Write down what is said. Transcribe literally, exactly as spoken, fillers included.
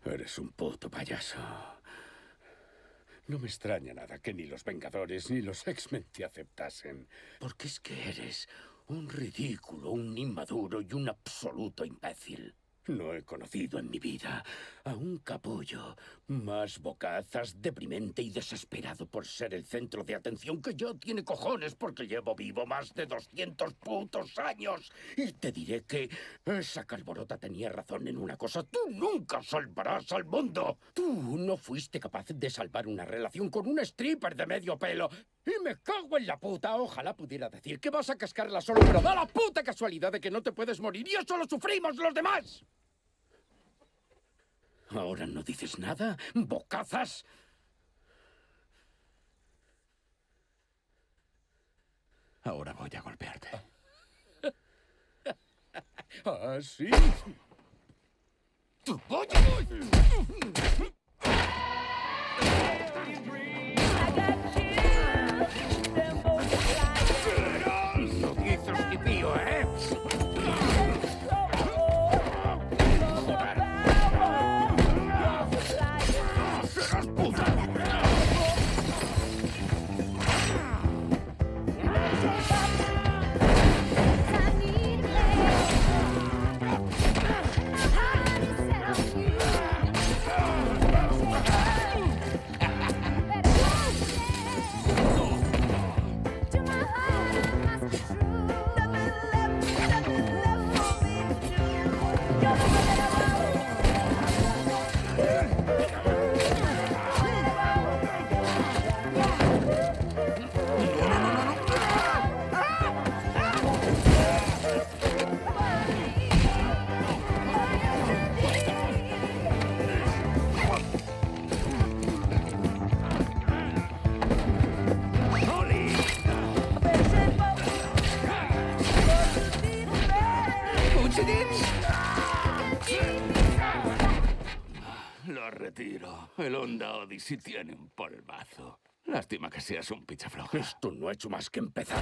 Eres un puto payaso. No me extraña nada que ni los Vengadores ni los X-Men te aceptasen. Porque es que eres un ridículo, un inmaduro y un absoluto imbécil. No he conocido en mi vida a un capullo más bocazas, deprimente y desesperado por ser el centro de atención que yo. Tiene cojones porque llevo vivo más de doscientos putos años. Y te diré que esa calborota tenía razón en una cosa. Tú nunca salvarás al mundo. Tú no fuiste capaz de salvar una relación con un stripper de medio pelo. Y me cago en la puta. Ojalá pudiera decir que vas a cascarla solo, pero da la puta casualidad de que no te puedes morir y eso lo sufrimos los demás. ¿Ahora no dices nada? ¿Bocazas? Ahora voy a golpearte. ¿Ah, sí? ¡Tu pollo! No dices ni pío, ¿eh? ¡Serás puta! Lo retiro. El Honda Odyssey tiene un polvazo. Lástima que seas un pichafloja. Esto no ha hecho más que empezar.